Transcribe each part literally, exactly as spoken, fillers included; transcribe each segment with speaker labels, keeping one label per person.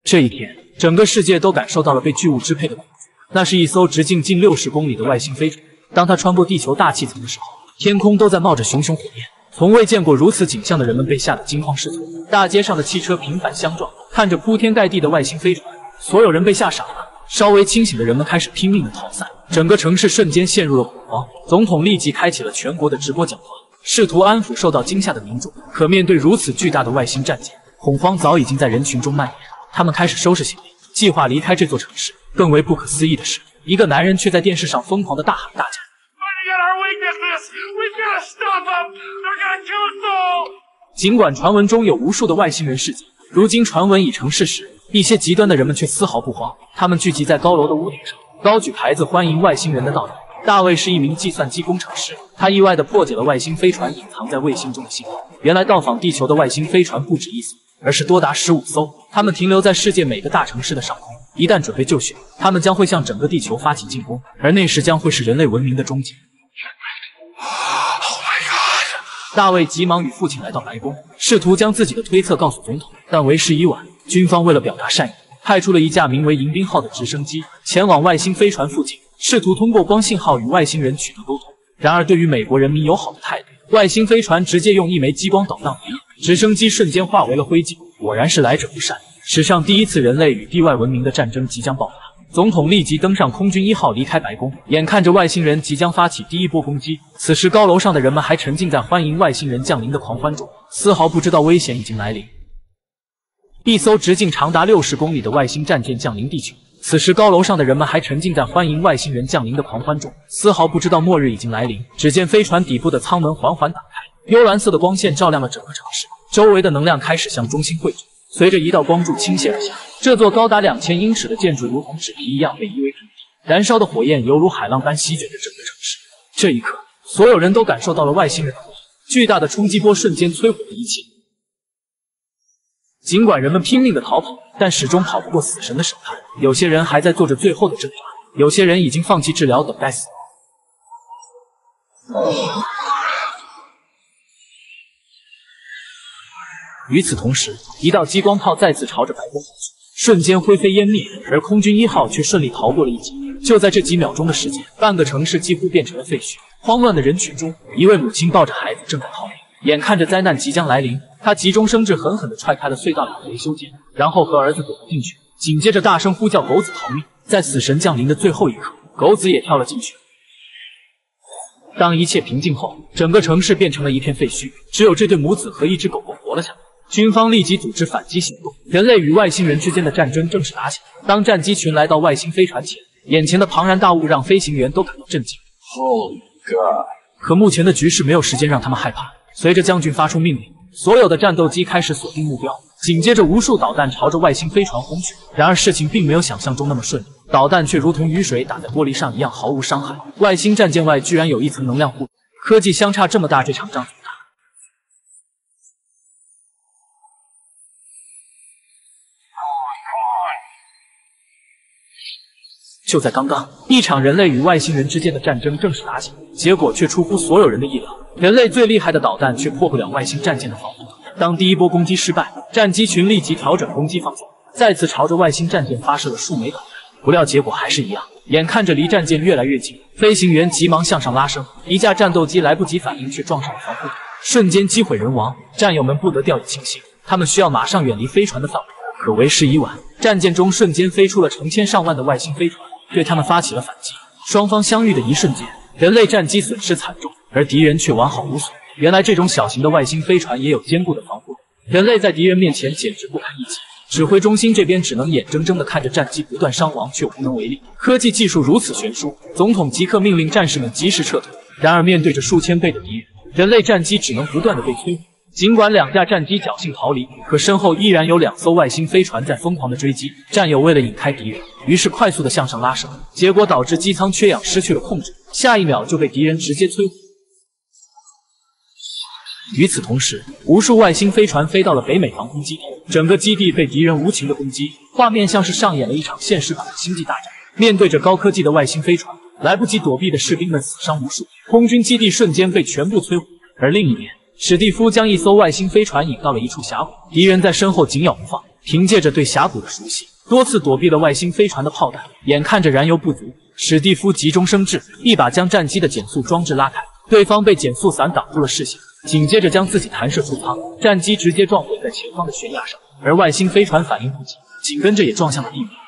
Speaker 1: 这一天，整个世界都感受到了被巨物支配的恐惧。那是一艘直径近六十公里的外星飞船，当它穿过地球大气层的时候，天空都在冒着熊熊火焰。从未见过如此景象的人们被吓得惊慌失措，大街上的汽车频繁相撞，看着铺天盖地的外星飞船，所有人被吓傻了。稍微清醒的人们开始拼命的逃散，整个城市瞬间陷入了恐慌。总统立即开启了全国的直播讲话，试图安抚受到惊吓的民众。可面对如此巨大的外星战舰，恐慌早已经在人群中蔓延。他们开始收拾行李，计划离开这座城市。更为不可思议的是，一个男人却在电视上疯狂的大喊大叫。尽管传闻中有无数的外星人事件，如今传闻已成事实，一些极端的人们却丝毫不慌。他们聚集在高楼的屋顶上，高举牌子欢迎外星人的到来。大卫是一名计算机工程师，他意外地破解了外星飞船隐藏在卫星中的信号。原来到访地球的外星飞船不止一艘，而是多达十五艘。他们停留在世界每个大城市的上空，一旦准备就绪，他们将会向整个地球发起进攻，而那时将会是人类文明的终结。大卫急忙与父亲来到白宫，试图将自己的推测告诉总统，但为时已晚。军方为了表达善意，派出了一架名为迎宾号的直升机前往外星飞船附近，试图通过光信号与外星人取得沟通。然而，对于美国人民友好的态度，外星飞船直接用一枚激光导弹回应，直升机瞬间化为了灰烬。果然是来者不善，史上第一次人类与地外文明的战争即将爆发。总统立即登上空军一号离开白宫，眼看着外星人即将发起第一波攻击。此时高楼上的人们还沉浸在欢迎外星人降临的狂欢中，丝毫不知道危险已经来临。一艘直径长达六十公里的外星战舰降临地球，此时高楼上的人们还沉浸在欢迎外星人降临的狂欢中，丝毫不知道末日已经来临。只见飞船底部的舱门缓缓打开，幽蓝色的光线照亮了整个城市，周围的能量开始向中心汇聚，随着一道光柱倾泻而下，这座高达两千英尺的建筑如同纸皮一样被夷为平地，燃烧的火焰犹如海浪般席卷着整个城市。这一刻，所有人都感受到了外星人的火，巨大的冲击波瞬间摧毁了一切。尽管人们拼命的逃跑，但始终跑不过死神的审判。有些人还在做着最后的挣扎，有些人已经放弃治疗，等待死亡。与此同时，一道激光炮再次朝着白宫跑去，瞬间灰飞烟灭，而空军一号却顺利逃过了一劫。就在这几秒钟的时间，半个城市几乎变成了废墟。慌乱的人群中，一位母亲抱着孩子正在逃离，眼看着灾难即将来临，她急中生智，狠狠地踹开了隧道里的维修间，然后和儿子躲了进去，紧接着大声呼叫狗子逃命。在死神降临的最后一刻，狗子也跳了进去。当一切平静后，整个城市变成了一片废墟，只有这对母子和一只狗狗活了下来。军方立即组织反击行动，人类与外星人之间的战争正式打起来。当战机群来到外星飞船前，眼前的庞然大物让飞行员都感到震惊。
Speaker 2: Holy God！
Speaker 1: 可目前的局势没有时间让他们害怕。随着将军发出命令，所有的战斗机开始锁定目标，紧接着无数导弹朝着外星飞船轰去。然而事情并没有想象中那么顺利，导弹却如同雨水打在玻璃上一样毫无伤害。外星战舰外居然有一层能量护盾，科技相差这么大，这场仗怎么打？就在刚刚，一场人类与外星人之间的战争正式打响，结果却出乎所有人的意料，人类最厉害的导弹却破不了外星战舰的防护。当第一波攻击失败，战机群立即调整攻击方向，再次朝着外星战舰发射了数枚导弹。不料结果还是一样，眼看着离战舰越来越近，飞行员急忙向上拉升，一架战斗机来不及反应，却撞上了防护塔，瞬间机毁人亡。战友们不得掉以轻心，他们需要马上远离飞船的范围。可为时已晚，战舰中瞬间飞出了成千上万的外星飞船，对他们发起了反击。双方相遇的一瞬间，人类战机损失惨重，而敌人却完好无损。原来这种小型的外星飞船也有坚固的防护，人类在敌人面前简直不堪一击。指挥中心这边只能眼睁睁地看着战机不断伤亡，却无能为力。科技技术如此悬殊，总统即刻命令战士们及时撤退。然而面对着数千倍的敌人，人类战机只能不断地被摧毁。尽管两架战机侥幸逃离，可身后依然有两艘外星飞船在疯狂的追击。战友为了引开敌人，于是快速的向上拉升，结果导致机舱缺氧，失去了控制，下一秒就被敌人直接摧毁。与此同时，无数外星飞船飞到了北美防空基地，整个基地被敌人无情的攻击，画面像是上演了一场现实版的星际大战。面对着高科技的外星飞船，来不及躲避的士兵们死伤无数，空军基地瞬间被全部摧毁。而另一边，史蒂夫将一艘外星飞船引到了一处峡谷，敌人在身后紧咬不放， 凭借着对峡谷的熟悉，多次躲避了外星飞船的炮弹。眼看着燃油不足，史蒂夫急中生智，一把将战机的减速装置拉开，对方被减速伞挡住了视线，紧接着将自己弹射出舱，战机直接撞毁在前方的悬崖上，而外星飞船反应不及，紧跟着也撞向了地面。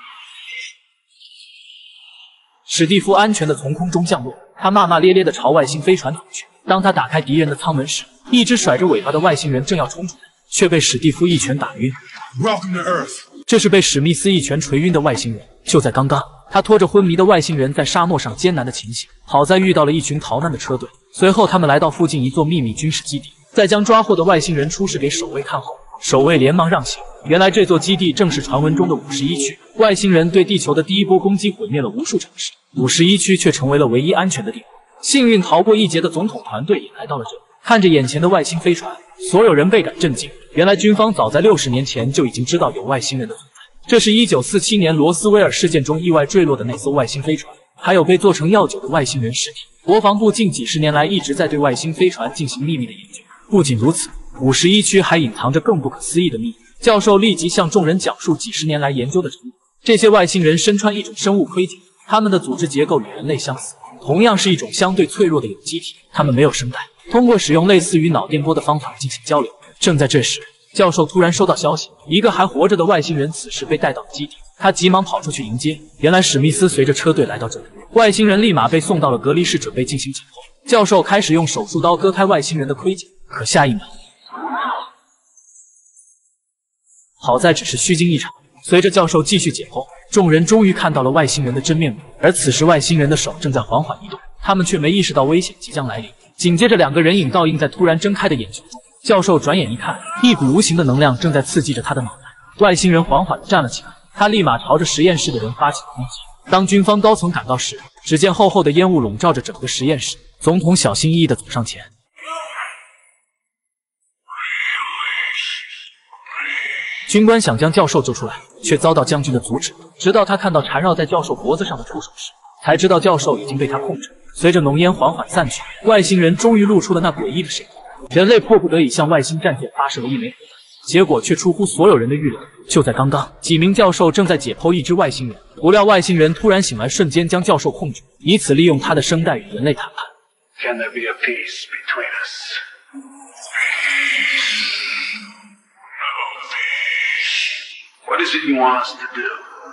Speaker 1: 史蒂夫安全的从空中降落，他骂骂咧咧的朝外星飞船走去。当他打开敌人的舱门时，一只甩着尾巴的外星人正要冲出来，却被史蒂夫一拳打晕。这是被史密斯一拳锤晕的外星人。就在刚刚，他拖着昏迷的外星人在沙漠上艰难的前行，好在遇到了一群逃难的车队。随后他们来到附近一座秘密军事基地，在将抓获的外星人出示给守卫看后，守卫连忙让行。原来这座基地正是传闻中的五十一区，外星人对地球的第一波攻击毁灭了无数城市，五十一区却成为了唯一安全的地方。幸运逃过一劫的总统团队也来到了这里，看着眼前的外星飞船，所有人倍感震惊。原来军方早在六十年前就已经知道有外星人的存在，这是一九四七年罗斯威尔事件中意外坠落的那艘外星飞船，还有被做成药酒的外星人尸体。国防部近几十年来一直在对外星飞船进行秘密的研究。不仅如此，五十一区还隐藏着更不可思议的秘密。教授立即向众人讲述几十年来研究的成果。这些外星人身穿一种生物盔甲，他们的组织结构与人类相似，同样是一种相对脆弱的有机体。他们没有声带，通过使用类似于脑电波的方法进行交流。正在这时，教授突然收到消息，一个还活着的外星人此时被带到了基地。他急忙跑出去迎接。原来史密斯随着车队来到这里，外星人立马被送到了隔离室，准备进行解剖。教授开始用手术刀割开外星人的盔甲，可下一秒，好在只是虚惊一场。随着教授继续解剖，众人终于看到了外星人的真面目。而此时外星人的手正在缓缓移动，他们却没意识到危险即将来临。紧接着两个人影倒映在突然睁开的眼球中。教授转眼一看，一股无形的能量正在刺激着他的脑袋。外星人缓缓地站了起来，他立马朝着实验室的人发起了攻击。当军方高层赶到时，只见厚厚的烟雾笼罩着整个实验室。总统小心翼翼地走上前，军官想将教授救出来，却遭到将军的阻止。直到他看到缠绕在教授脖子上的触手时，才知道教授已经被他控制。随着浓烟缓缓散去，外星人终于露出了那诡异的身影。人类迫不得已向外星战舰发射了一枚核弹，结果却出乎所有人的预料。就在刚刚，几名教授正在解剖一只外星人，不料外星人突然醒来，瞬间将教授控制，以此利用他的声带与人类谈判。
Speaker 2: Can there be a peace between us? What is it you want us to do?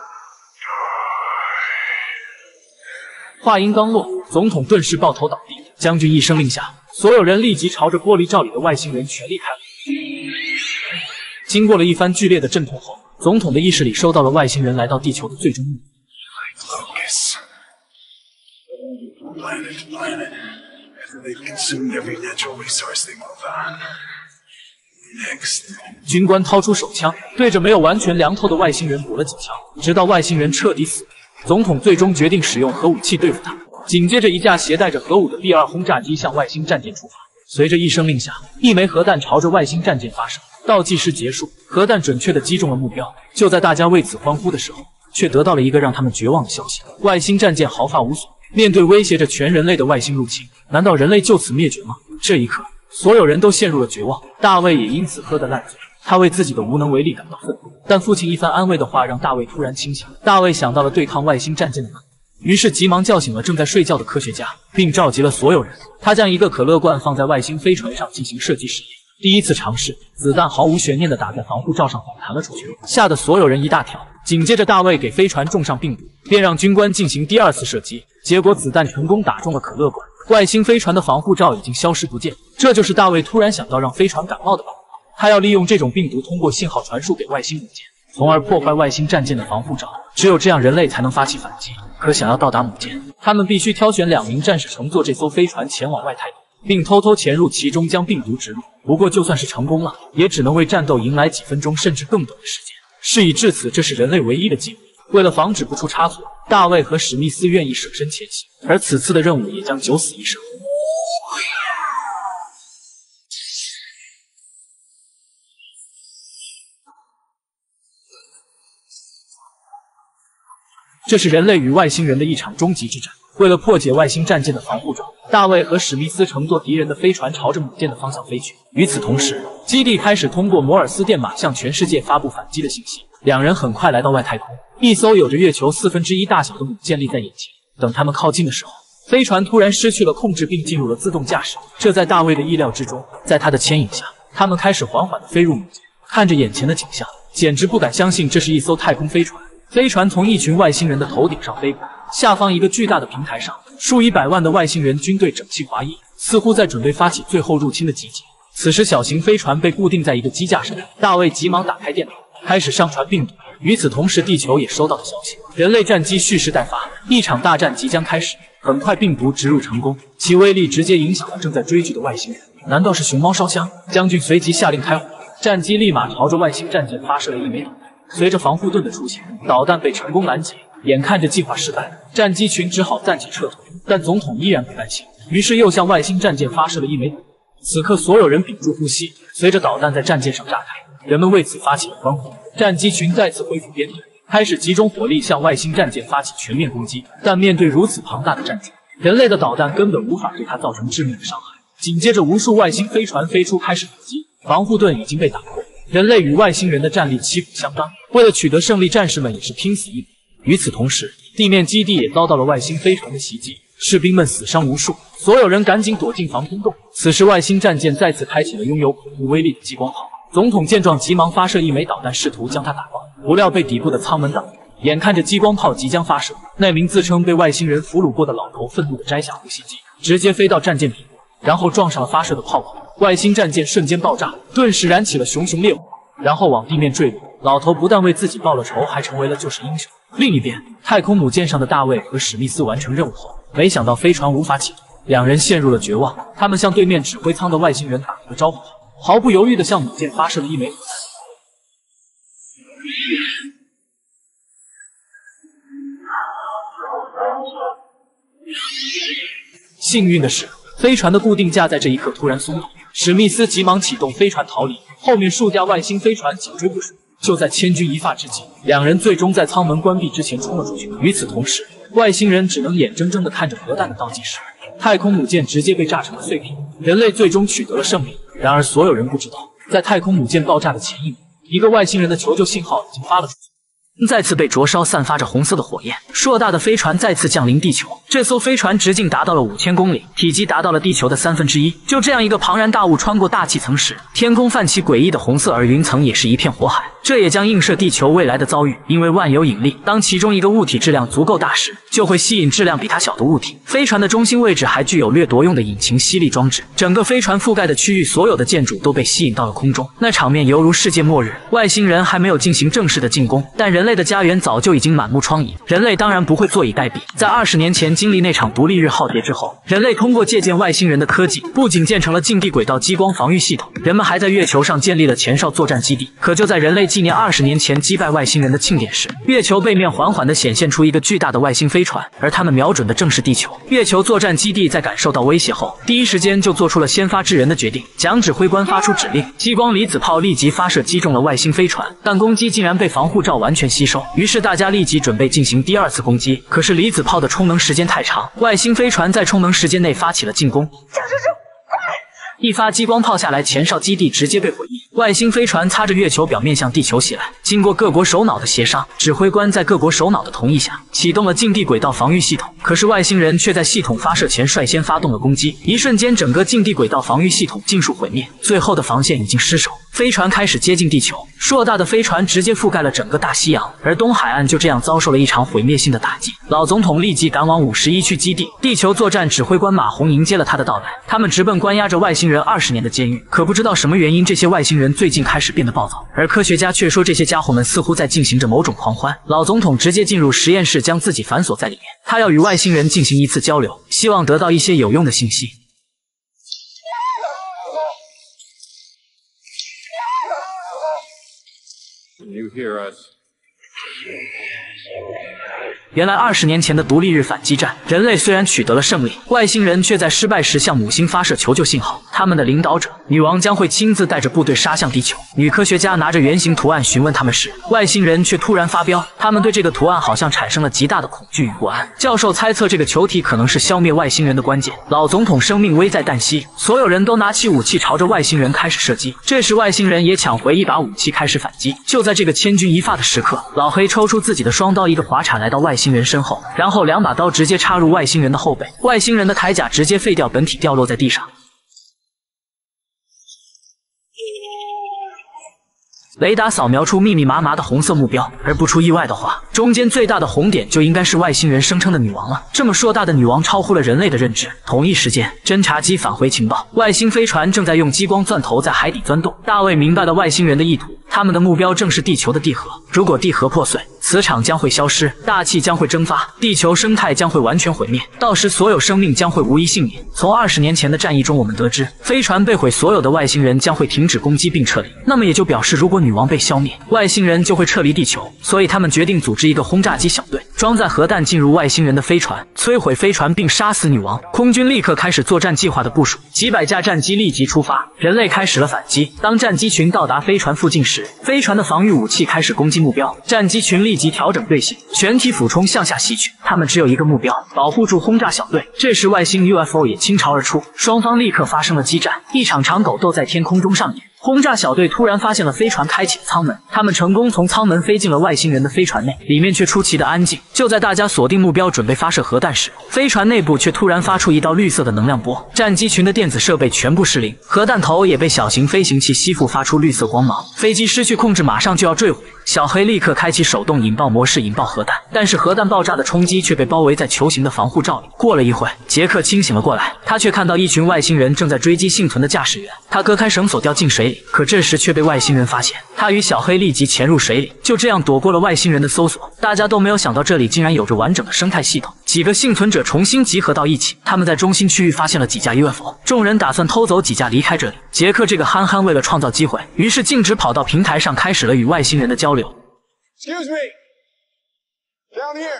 Speaker 1: 话音刚落，总统顿时抱头倒地。将军一声令下，所有人立即朝着玻璃罩里的外星人全力开火。经过了一番剧烈的阵痛后，总统的意识里收到了外星人来到地球的最终目的。
Speaker 2: Locus. Planet to planet. After they've consumed every natural resource, they move on. Next.
Speaker 1: 军官掏出手枪，对着没有完全凉透的外星人补了几枪，直到外星人彻底死。总统最终决定使用核武器对付他。紧接着，一架携带着核武的 B 二 轰炸机向外星战舰出发。随着一声令下，一枚核弹朝着外星战舰发射。倒计时结束，核弹准确地击中了目标。就在大家为此欢呼的时候，却得到了一个让他们绝望的消息：外星战舰毫发无损。面对威胁着全人类的外星入侵，难道人类就此灭绝吗？这一刻，所有人都陷入了绝望。大卫也因此喝得烂醉。他为自己的无能为力感到愤怒，但父亲一番安慰的话让大卫突然清醒。大卫想到了对抗外星战舰的办法，于是急忙叫醒了正在睡觉的科学家，并召集了所有人。他将一个可乐罐放在外星飞船上进行射击实验。第一次尝试，子弹毫无悬念地打在防护罩上反弹了出去，吓得所有人一大跳。紧接着，大卫给飞船种上病毒，便让军官进行第二次射击，结果子弹成功打中了可乐罐，外星飞船的防护罩已经消失不见。这就是大卫突然想到让飞船感冒的办法。他要利用这种病毒通过信号传输给外星母舰，从而破坏外星战舰的防护罩。只有这样，人类才能发起反击。可想要到达母舰，他们必须挑选两名战士乘坐这艘飞船前往外太空，并偷偷潜入其中将病毒植入。不过，就算是成功了，也只能为战斗迎来几分钟甚至更短的时间。事已至此，这是人类唯一的机会。为了防止不出差错，大卫和史密斯愿意舍身前行，而此次的任务也将九死一生。这是人类与外星人的一场终极之战。为了破解外星战舰的防护罩，大卫和史密斯乘坐敌人的飞船朝着母舰的方向飞去。与此同时， 基地开始通过摩尔斯电码向全世界发布反击的信息。两人很快来到外太空，一艘有着月球四分之一大小的母舰立在眼前。等他们靠近的时候，飞船突然失去了控制，并进入了自动驾驶。这在大卫的意料之中。在他的牵引下，他们开始缓缓地飞入母舰。看着眼前的景象，简直不敢相信这是一艘太空飞船。飞船从一群外星人的头顶上飞过，下方一个巨大的平台上，数以百万的外星人军队整齐划一，似乎在准备发起最后入侵的集结。此时，小型飞船被固定在一个机架上，大卫急忙打开电脑，开始上传病毒。与此同时，地球也收到了消息，人类战机蓄势待发，一场大战即将开始。很快，病毒植入成功，其威力直接影响了正在追剧的外星人。难道是熊猫烧香？将军随即下令开火，战机立马朝着外星战舰发射了一枚导弹。随着防护盾的出现，导弹被成功拦截。眼看着计划失败，战机群只好暂且撤退，但总统依然不甘心，于是又向外星战舰发射了一枚导弹。此刻，所有人屏住呼吸，随着导弹在战舰上炸开，人们为此发起了欢呼。战机群再次恢复编队，开始集中火力向外星战舰发起全面攻击。但面对如此庞大的战舰，人类的导弹根本无法对它造成致命的伤害。紧接着，无数外星飞船飞出，开始反击。防护盾已经被打破，人类与外星人的战力旗鼓相当。为了取得胜利，战士们也是拼死一搏。与此同时，地面基地也遭到了外星飞船的袭击，士兵们死伤无数，所有人赶紧躲进防空洞。此时，外星战舰再次开启了拥有恐怖威力的激光炮。总统见状，急忙发射一枚导弹，试图将它打爆，不料被底部的舱门挡住。眼看着激光炮即将发射，那名自称被外星人俘虏过的老头愤怒地摘下呼吸机，直接飞到战舰底部，然后撞上了发射的炮口。外星战舰瞬间爆炸，顿时燃起了熊熊烈火，然后往地面坠落。老头不但为自己报了仇，还成为了救世英雄。另一边，太空母舰上的大卫和史密斯完成任务后，没想到飞船无法启动，两人陷入了绝望。他们向对面指挥舱的外星人打了个招呼，毫不犹豫地向母舰发射了一枚导弹。幸运的是，飞船的固定架在这一刻突然松动，史密斯急忙启动飞船逃离，后面数架外星飞船紧追不舍。就在千钧一发之际，两人最终在舱门关闭之前冲了出去。与此同时，外星人只能眼睁睁地看着核弹的倒计时，太空母舰直接被炸成了碎片，人类最终取得了胜利。然而，所有人不知道，在太空母舰爆炸的前一秒，一个外星人的求救信号已经发了出去。再次被灼烧，散发着红色的火焰。硕大的飞船再次降临地球，这艘飞船直径达到了五千公里，体积达到了地球的三分之一。就这样一个庞然大物穿过大气层时，天空泛起诡异的红色，而云层也是一片火海。这也将映射地球未来的遭遇，因为万有引力，当其中一个物体质量足够大时，就会吸引质量比它小的物体。飞船的中心位置还具有掠夺用的引擎吸力装置，整个飞船覆盖的区域，所有的建筑都被吸引到了空中，那场面犹如世界末日。外星人还没有进行正式的进攻，但人类的家园早就已经满目疮痍，人类当然不会坐以待毙。在二十年前经历那场独立日浩劫之后，人类通过借鉴外星人的科技，不仅建成了近地轨道激光防御系统，人们还在月球上建立了前哨作战基地。可就在人类纪念二十年前击败外星人的庆典时，月球背面缓缓地显现出一个巨大的外星飞船，而他们瞄准的正是地球。月球作战基地在感受到威胁后，第一时间就做出了先发制人的决定。蒋指挥官发出指令，激光离子炮立即发射，击中了外星飞船，但攻击竟然被防护罩完全吸收。于是大家立即准备进行第二次攻击，可是离子炮的充能时间太长，外星飞船在充能时间内发起了进攻。一发激光炮下来，前哨基地直接被毁灭。外星飞船擦着月球表面向地球袭来。经过各国首脑的协商，指挥官在各国首脑的同意下，启动了近地轨道防御系统。可是外星人却在系统发射前率先发动了攻击，一瞬间，整个近地轨道防御系统尽数毁灭，最后的防线已经失守。飞船开始接近地球，硕大的飞船直接覆盖了整个大西洋，而东海岸就这样遭受了一场毁灭性的打击。老总统立即赶往五十一区基地，地球作战指挥官马洪迎接了他的到来。他们直奔关押着外星人二十年的监狱，可不知道什么原因，这些外星人最近开始变得暴躁，而科学家却说这些家伙们似乎在进行着某种狂欢。老总统直接进入实验室，将自己反锁在里面，他要与外星人进行一次交流，希望得到一些有用的信息。
Speaker 2: You hear us?
Speaker 1: 原来二十年前的独立日反击战，人类虽然取得了胜利，外星人却在失败时向母星发射求救信号。 他们的领导者女王将会亲自带着部队杀向地球。女科学家拿着圆形图案询问他们时，外星人却突然发飙，他们对这个图案好像产生了极大的恐惧与不安。教授猜测这个球体可能是消灭外星人的关键。老总统生命危在旦夕，所有人都拿起武器朝着外星人开始射击。这时外星人也抢回一把武器开始反击。就在这个千钧一发的时刻，老黑抽出自己的双刀，一个滑铲来到外星人身后，然后两把刀直接插入外星人的后背，外星人的铠甲直接废掉，本体掉落在地上。雷达扫描出密密麻麻的红色目标，而不出意外的话，中间最大的红点就应该是外星人声称的女王了。这么硕大的女王超乎了人类的认知。同一时间，侦察机返回情报，外星飞船正在用激光钻头在海底钻洞。大卫明白了外星人的意图，他们的目标正是地球的地核。如果地核破碎，磁场将会消失，大气将会蒸发，地球生态将会完全毁灭，到时所有生命将会无一幸免。从二十年前的战役中，我们得知，飞船被毁，所有的外星人将会停止攻击并撤离。那么也就表示，如果女王被消灭，外星人就会撤离地球。所以他们决定组织一个轰炸机小队，装载核弹进入外星人的飞船，摧毁飞船并杀死女王。空军立刻开始作战计划的部署，几百架战机立即出发，人类开始了反击。当战机群到达飞船附近时，飞船的防御武器开始攻击目标，战机群立即调整队形，全体俯冲向下袭去。他们只有一个目标，保护住轰炸小队。这时外星 U F O 也倾巢而出，双方立刻发生了激战，一场长狗斗在天空中上演。轰炸小队突然发现了飞船开启的舱门，他们成功从舱门飞进了外星人的飞船内，里面却出奇的安静。就在大家锁定目标准备发射核弹时，飞船内部却突然发出一道绿色的能量波，战机群的电子设备全部失灵，核弹头也被小型飞行器吸附，发出绿色光芒，飞机失去控制，马上就要坠毁。小黑立刻开启手动引爆模式，引爆核弹，但是核弹爆炸的冲击却被包围在球形的防护罩里。过了一会，杰克清醒了过来，他却看到一群外星人正在追击幸存的驾驶员。他割开绳索掉进水里，可这时却被外星人发现。他与小黑立即潜入水里，就这样躲过了外星人的搜索。大家都没有想到这里竟然有着完整的生态系统。几个幸存者重新集合到一起，他们在中心区域发现了几架 U F O， 众人打算偷走几架离开这里。杰克这个憨憨为了创造机会，于是径直跑到平台上，开始了与外星人的交流。
Speaker 2: Excuse me. Down here.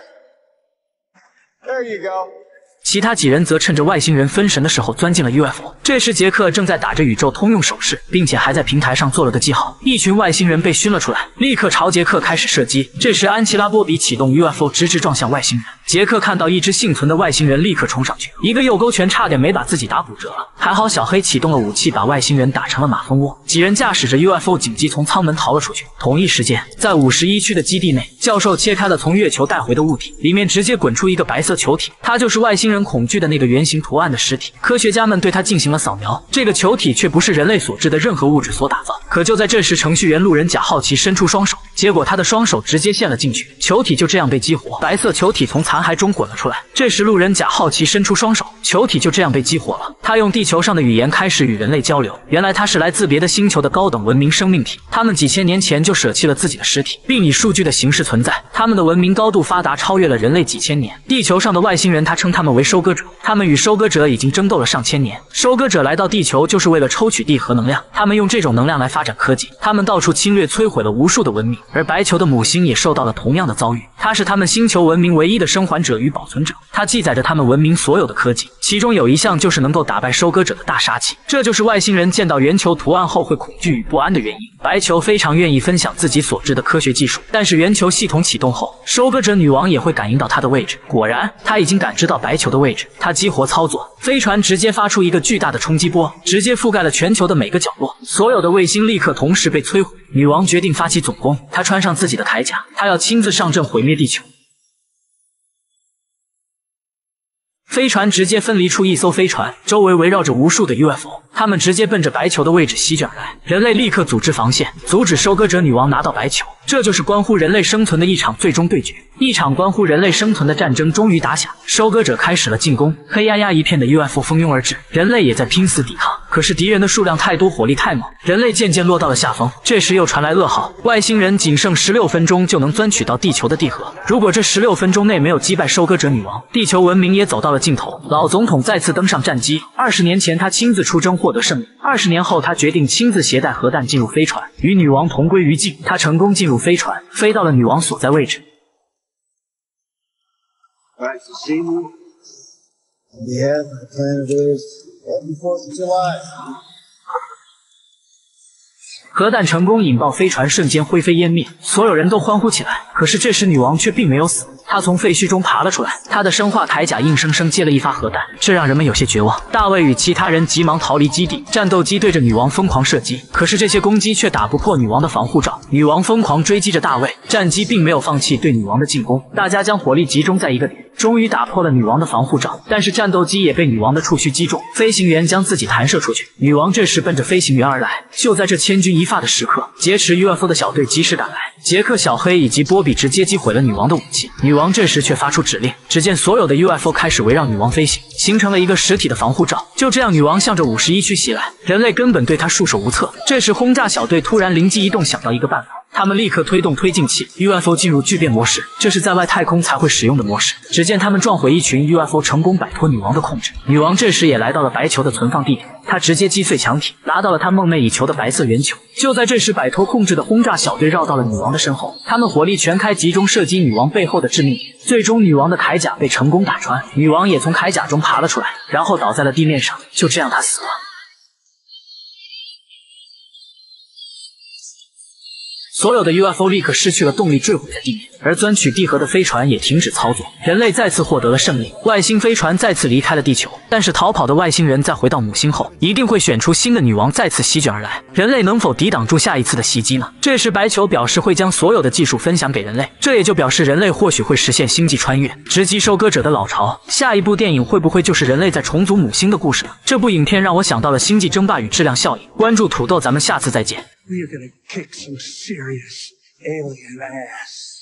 Speaker 2: There you go.
Speaker 1: 其他几人则趁着外星人分神的时候钻进了 U F O。这时杰克正在打着宇宙通用手势，并且还在平台上做了个记号。一群外星人被熏了出来，立刻朝杰克开始射击。这时安琪拉波比启动 U F O， 直直撞向外星人。杰克看到一只幸存的外星人，立刻冲上去，一个右勾拳差点没把自己打骨折了。还好小黑启动了武器，把外星人打成了马蜂窝。几人驾驶着 U F O 紧急从舱门逃了出去。同一时间，在五十一区的基地内，教授切开了从月球带回的物体，里面直接滚出一个白色球体，它就是外星人恐惧的那个圆形图案的尸体。科学家们对它进行了扫描，这个球体却不是人类所制的任何物质所打造。可就在这时，程序员路人甲好奇伸出双手，结果他的双手直接陷了进去，球体就这样被激活，白色球体从残骸中滚了出来。这时路人甲好奇伸出双手，球体就这样被激活了。他用地球上的语言开始与人类交流，原来他是来自别的星球的高等文明生命体，他们几千年前就舍弃了自己的尸体，并以数据的形式存在。他们的文明高度发达，超越了人类几千年。地球上的外星人他称他们为收割者，他们与收割者已经争斗了上千年。收割者来到地球就是为了抽取地核能量，他们用这种能量来发展科技。他们到处侵略，摧毁了无数的文明，而白球的母星也受到了同样的遭遇。它是他们星球文明唯一的生还者与保存者，它记载着他们文明所有的科技，其中有一项就是能够打败收割者的大杀器。这就是外星人见到圆球图案后会恐惧与不安的原因。白球非常愿意分享自己所知的科学技术，但是圆球系统启动后，收割者女王也会感应到它的位置。果然，她已经感知到白球的位置，她激活操作，飞船直接发出一个巨大的冲击波，直接覆盖了全球的每个角落，所有的卫星立刻同时被摧毁。女王决定发起总攻，她穿上自己的铠甲，她要亲自上阵毁灭地球。飞船直接分离出一艘飞船，周围围绕着无数的 U F O， 他们直接奔着白球的位置席卷而来。人类立刻组织防线，阻止收割者女王拿到白球。这就是关乎人类生存的一场最终对决。一场关乎人类生存的战争终于打响，收割者开始了进攻，黑压压一片的 U F O 蜂拥而至，人类也在拼死抵抗。可是敌人的数量太多，火力太猛，人类渐渐落到了下风。这时又传来噩耗，外星人仅剩十六分钟就能钻取到地球的地核。如果这十六分钟内没有击败收割者女王，地球文明也走到了尽头。老总统再次登上战机，二十年前他亲自出征获得胜利，二十年后他决定亲自携带核弹进入飞船，与女王同归于尽。他成功进入飞船，飞到了女王所在位置。
Speaker 2: Alright, so same move.
Speaker 3: Yeah, the planet is happy Fourth of July.
Speaker 1: 核弹成功引爆飞船，瞬间灰飞烟灭，所有人都欢呼起来。可是这时女王却并没有死，她从废墟中爬了出来，她的生化铠甲硬生生接了一发核弹，这让人们有些绝望。大卫与其他人急忙逃离基地，战斗机对着女王疯狂射击，可是这些攻击却打不破女王的防护罩。女王疯狂追击着大卫，战机并没有放弃对女王的进攻，大家将火力集中在一个点，终于打破了女王的防护罩。但是战斗机也被女王的触须击中，飞行员将自己弹射出去。女王这时奔着飞行员而来，就在这千钧一发的时刻，劫持 U F O 的小队及时赶来，杰克、小黑以及波比直接击毁了女王的武器。女王这时却发出指令，只见所有的 U F O 开始围绕女王飞行，形成了一个实体的防护罩。就这样，女王向着五十一区袭来，人类根本对她束手无策。这时轰炸小队突然灵机一动，想到一个办法。他们立刻推动推进器 ，U F O 进入聚变模式，这是在外太空才会使用的模式。只见他们撞毁一群 U F O， 成功摆脱女王的控制。女王这时也来到了白球的存放地点，她直接击碎墙体，拿到了她梦寐以求的白色圆球。就在这时，摆脱控制的轰炸小队绕到了女王的身后，他们火力全开，集中射击女王背后的致命点。最终，女王的铠甲被成功打穿，女王也从铠甲中爬了出来，然后倒在了地面上。就这样，她死了。所有的 U F O 立刻失去了动力，坠毁在地面，而钻取地核的飞船也停止操作。人类再次获得了胜利，外星飞船再次离开了地球。但是逃跑的外星人在回到母星后，一定会选出新的女王再次席卷而来。人类能否抵挡住下一次的袭击呢？这时白球表示会将所有的技术分享给人类，这也就表示人类或许会实现星际穿越，直击收割者的老巢。下一部电影会不会就是人类在重组母星的故事呢？这部影片让我想到了星际争霸与质量效应。关注土豆，咱们下次再见。
Speaker 2: We're gonna kick some serious alien ass.